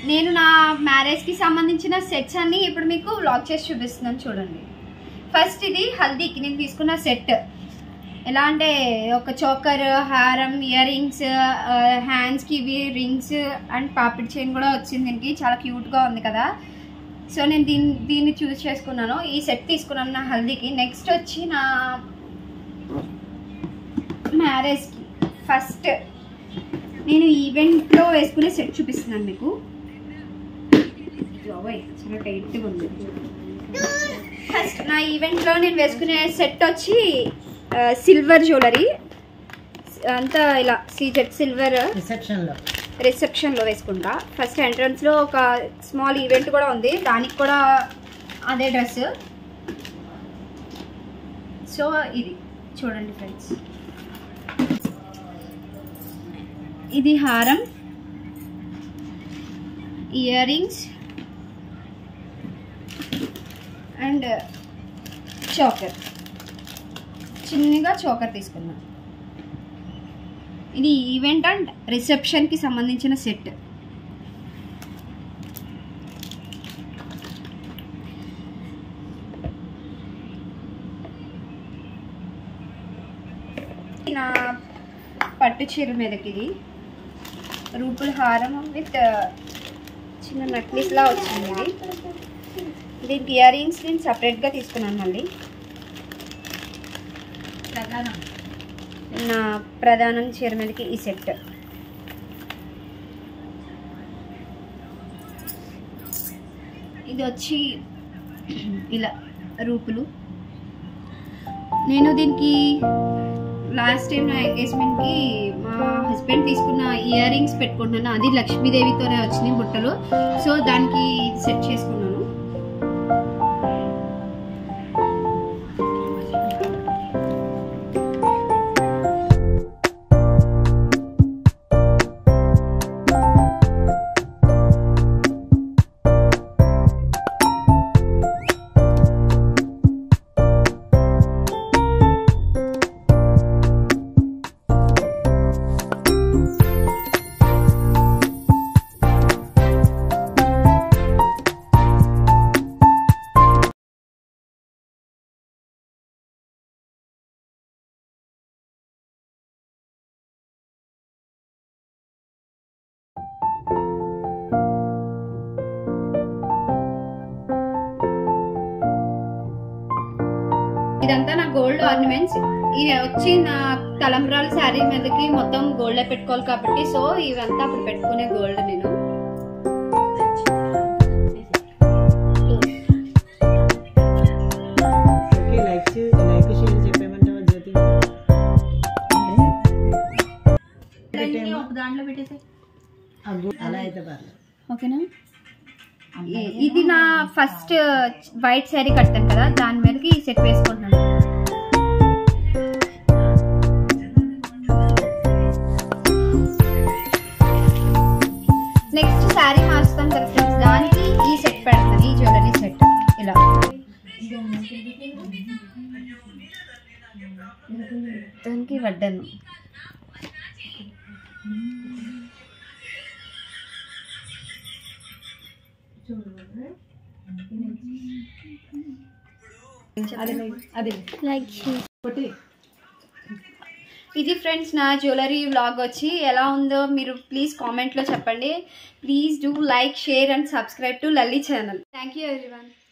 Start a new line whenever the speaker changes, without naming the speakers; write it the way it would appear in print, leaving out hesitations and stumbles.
నేను నా మ్యారేజ్కి సంబంధించిన సెట్స్ అన్నీ ఇప్పుడు మీకు వ్లాగ్ చేసి చూపిస్తున్నాను చూడండి. ఫస్ట్ ఇది హల్దీకి నేను తీసుకున్న సెట్. ఎలా అంటే ఒక చోకర్, హారం, ఇయర్ రింగ్స్, హ్యాండ్స్కి ఇవి రింగ్స్ అండ్ పాపిడ్ చైన్ కూడా వచ్చింది దీనికి. చాలా క్యూట్గా ఉంది కదా. సో నేను దీన్ని చూస్ చేసుకున్నాను. ఈ సెట్ తీసుకున్నాను నా హల్దీకి. నెక్స్ట్ వచ్చి నా మ్యారేజ్కి ఫస్ట్ నేను ఈవెంట్లో వేసుకునే సెట్ చూపిస్తున్నాను మీకు. చాలా టైట్గా ఉంది. ఫస్ట్ నా ఈవెంట్లో నేను వేసుకునే సెట్ వచ్చి సిల్వర్ జ్యువెలరీ అంతా ఇలా సీజెడ్ సిల్వర్ రిసెప్షన్లో వేసుకుంటా. ఫస్ట్ ఎంట్రన్స్లో ఒక స్మాల్ ఈవెంట్ కూడా ఉంది, దానికి కూడా అదే డ్రెస్. సో ఇది చూడండి ఫ్రెండ్స్, ఇది హారం, ఇయర్ రింగ్స్ అండ్ చోకర్. చిన్నగా చోకర్ తీసుకున్నా. ఇది ఈవెంట్ అండ్ రిసెప్షన్కి సంబంధించిన సెట్. నా పట్టు చీర మీదకి ఇది రూపుల హారం విత్ చిన్న నెక్లెస్లా వచ్చింది. ఇది దీనికి ఇయర్ రింగ్స్ నేను సపరేట్గా తీసుకున్నాను. మళ్ళీ నా ప్రధానం చీర మీదకి ఈ సెట్. ఇది వచ్చి ఇలా రూపులు. నేను దీనికి లాస్ట్ టైం నా ఎంగేజ్మెంట్కి మా హస్బెండ్ తీసుకున్న ఇయర్ రింగ్స్ పెట్టుకుంటున్నాను. అది లక్ష్మీదేవితోనే వచ్చినాయి బుట్టలు. సో దానికి సెట్ చేసుకున్నాను. ఇదంతా నా గోల్డ్ ఆర్నమెంట్స్. ఇది వచ్చి నా తలంబ్రాల శారీ మీదకి మొత్తం గోల్డ్ పెట్టుకోవాలి కాబట్టి సో ఇవంతా అప్పుడు పెట్టుకునే గోల్డ్. నేను దాంట్లో పెట్టేసి ఓకేనా. ఇది నా ఫస్ట్ వైట్ శారీ కట్టాను కదా, దాని మీదకి ఈ సెట్ వేసుకుంటున్నాను. నెక్స్ట్ శారీ మార్చుతాను కదా ఫ్రెండ్స్, దానికి ఈ సెట్ పెడతాను, ఈ జ్యువెలరీ సెట్. ఇలా దానికి వడ్డాను. ఇది ఫ్రెండ్స్ నా జ్యువెలరీ వ్లాగ్ వచ్చి ఎలా ఉందో మీరు ప్లీజ్ కామెంట్లో చెప్పండి. Please do like, share and subscribe to Lalli channel. Thank you everyone.